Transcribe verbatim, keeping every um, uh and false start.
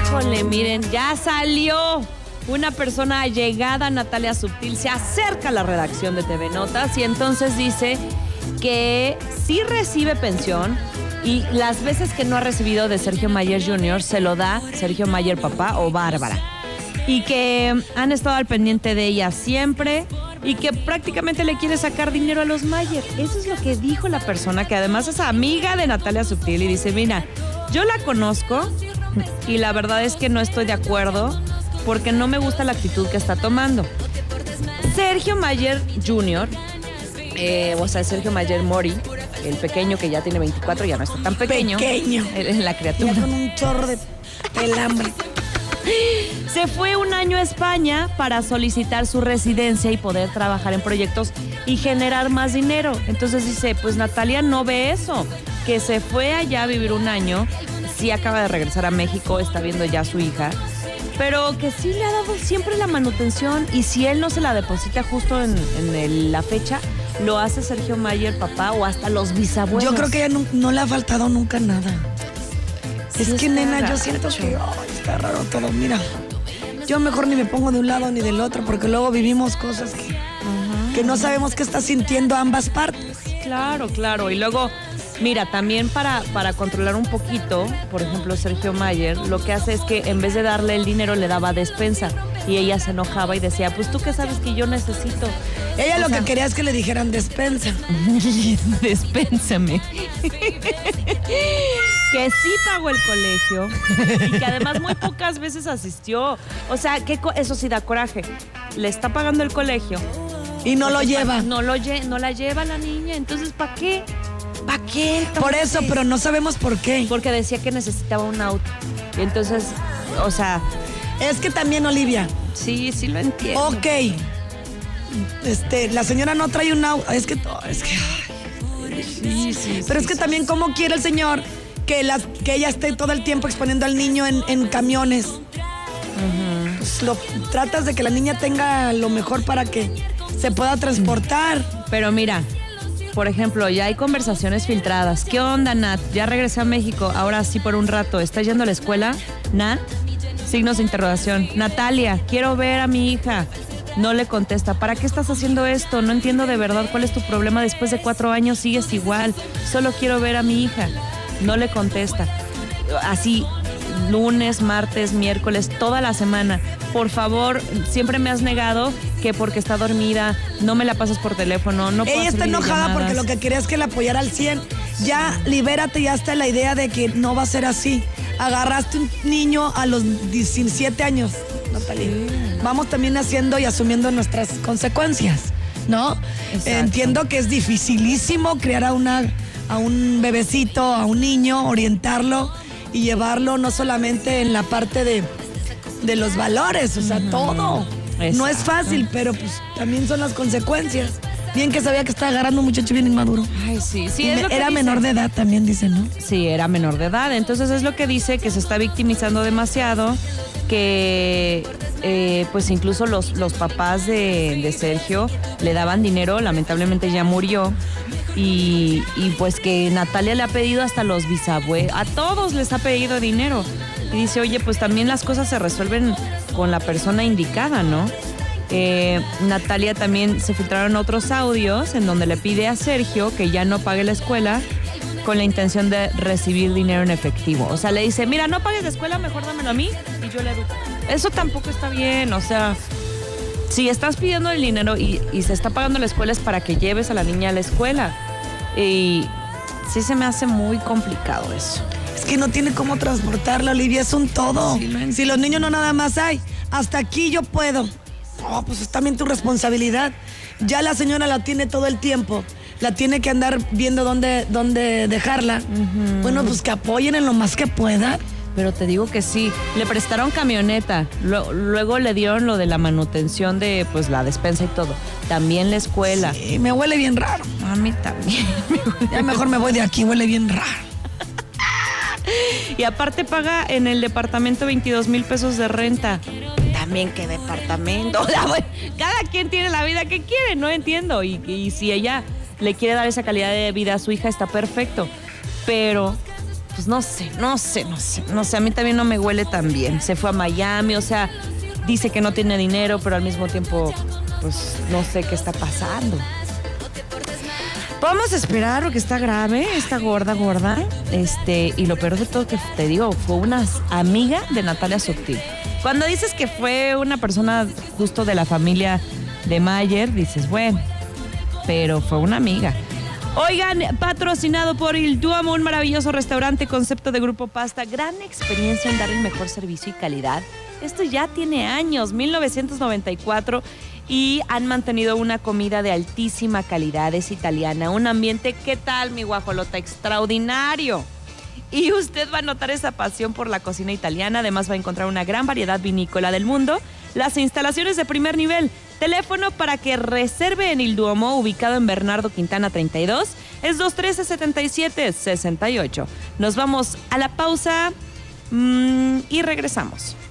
Híjole, miren, ya salió una persona allegada, Natalia Subtil, se acerca a la redacción de T V Notas y entonces dice que sí recibe pensión y las veces que no ha recibido de Sergio Mayer junior se lo da Sergio Mayer papá o Bárbara. Y que han estado al pendiente de ella siempre y que prácticamente le quiere sacar dinero a los Mayer. Eso es lo que dijo la persona, que además es amiga de Natalia Subtil y dice, mira, yo la conozco y la verdad es que no estoy de acuerdo porque no me gusta la actitud que está tomando. Sergio Mayer junior, eh, o sea, Sergio Mayer Mori, el pequeño que ya tiene veinticuatro, ya no está tan pequeño. Pequeño. Es la criatura. Ya con un chorro de pelambre. Se fue un año a España para solicitar su residencia y poder trabajar en proyectos y generar más dinero. Entonces dice, pues Natalia no ve eso, que se fue allá a vivir un año, sí acaba de regresar a México, está viendo ya a su hija, pero que sí le ha dado siempre la manutención y si él no se la deposita justo en, en el, la fecha, lo hace Sergio Mayer papá o hasta los bisabuelos. Yo creo que ya no, no le ha faltado nunca nada. Sí, es que, nena, raro, yo siento que oh, está raro todo. Mira, yo mejor ni me pongo de un lado ni del otro porque luego vivimos cosas que, uh-huh. que no sabemos qué está sintiendo ambas partes. Claro, claro. Y luego, mira, también para, para controlar un poquito, por ejemplo, Sergio Mayer, lo que hace es que en vez de darle el dinero le daba despensa. Y ella se enojaba y decía, pues tú qué sabes que yo necesito. Ella o lo sea, que quería es que le dijeran despensa. Despénsame. Que sí pagó el colegio y que además muy pocas veces asistió. O sea, que eso sí da coraje. Le está pagando el colegio. Y no lo lleva. No, lo lle no la lleva la niña. Entonces, ¿para qué? ¿Para qué? Entonces, por eso, pero no sabemos por qué. Porque decía que necesitaba un auto. Y entonces, o sea... Es que también, Olivia. Sí, sí lo entiendo. Ok. Este, la señora no trae un auto. Es que... Es que ay, sí, sí, pero sí, es que sí, también, sí. ¿cómo quiere el señor que, las, que ella esté todo el tiempo exponiendo al niño en, en camiones? Uh-huh. Pues lo, tratas de que la niña tenga lo mejor para que se pueda transportar. Pero mira, por ejemplo, ya hay conversaciones filtradas. ¿Qué onda, Nat? Ya regresé a México, ahora sí por un rato. ¿Estás yendo a la escuela? Nat, signos de interrogación. Natalia, quiero ver a mi hija. No le contesta. ¿Para qué estás haciendo esto? No entiendo de verdad cuál es tu problema. Después de cuatro años sigues igual. Solo quiero ver a mi hija. No le contesta. Así, lunes, martes, miércoles, toda la semana. Por favor, siempre me has negado que porque está dormida, no me la pasas por teléfono, no puedo Ella está hacer enojada porque lo videollamadas. que quería es que la apoyara al cien. Ya, libérate, ya está la idea de que no va a ser así. Agarraste un niño a los diecisiete años, Natalia. Sí. Vamos también haciendo y asumiendo nuestras consecuencias, ¿no? Exacto. Entiendo que es dificilísimo criar a, una, a un bebecito, a un niño, orientarlo y llevarlo no solamente en la parte de, de los valores, o sea, uh-huh. todo. Exacto. No es fácil, pero pues también son las consecuencias. Bien que sabía que estaba agarrando un muchacho bien inmaduro. Ay, sí, sí. Es lo que era dice. Menor de edad también, dice, ¿no? Sí, era menor de edad. Entonces es lo que dice, que se está victimizando demasiado, que eh, pues incluso los, los papás de, de Sergio le daban dinero, lamentablemente ya murió. Y, y pues que Natalia le ha pedido hasta los bisabuelos, a todos les ha pedido dinero. Y dice, oye, pues también las cosas se resuelven con la persona indicada, ¿no? Eh, Natalia también se filtraron otros audios en donde le pide a Sergio que ya no pague la escuela con la intención de recibir dinero en efectivo. O sea, le dice, mira, no pagues la escuela, mejor dámelo a mí y yo le educo. Eso tampoco está bien, o sea, si estás pidiendo el dinero y, y se está pagando la escuela es para que lleves a la niña a la escuela. Y sí se me hace muy complicado eso. Es que no tiene cómo transportarla, Olivia, es un todo. Sí, si los niños no nada más hay, hasta aquí yo puedo. Oh, pues es también tu responsabilidad. Ya la señora la tiene todo el tiempo. La tiene que andar viendo dónde, dónde dejarla. Uh-huh. Bueno, pues que apoyen en lo más que puedan. Pero te digo que sí. Le prestaron camioneta. Luego, luego le dieron lo de la manutención de pues la despensa y todo. También la escuela. Sí, me huele bien raro. A mí también. Ya mejor me voy de aquí, huele bien raro. Y aparte paga en el departamento veintidós mil pesos de renta. También qué departamento. O sea, bueno, cada quien tiene la vida que quiere, no entiendo. Y, y si ella le quiere dar esa calidad de vida a su hija, está perfecto. Pero pues no sé, no sé, no sé, no sé, a mí también no me huele tan bien. Se fue a Miami, o sea, dice que no tiene dinero, pero al mismo tiempo, pues no sé qué está pasando. Vamos a esperar porque está grave, está gorda, gorda. Este, y lo peor de todo que te digo, fue una amiga de Natalia Subtil. Cuando dices que fue una persona justo de la familia de Mayer, dices, bueno, pero fue una amiga. Oigan, patrocinado por Il Duomo, un maravilloso restaurante, concepto de Grupo Pasta, gran experiencia en dar el mejor servicio y calidad. Esto ya tiene años, mil novecientos noventa y cuatro, y han mantenido una comida de altísima calidad, es italiana, un ambiente, ¿qué tal, mi guajolota? Extraordinario. Y usted va a notar esa pasión por la cocina italiana, además va a encontrar una gran variedad vinícola del mundo, las instalaciones de primer nivel. Teléfono para que reserve en Il Duomo, ubicado en Bernardo Quintana treinta y dos, es dos uno tres, setenta y siete sesenta y ocho. Nos vamos a la pausa mmm, y regresamos.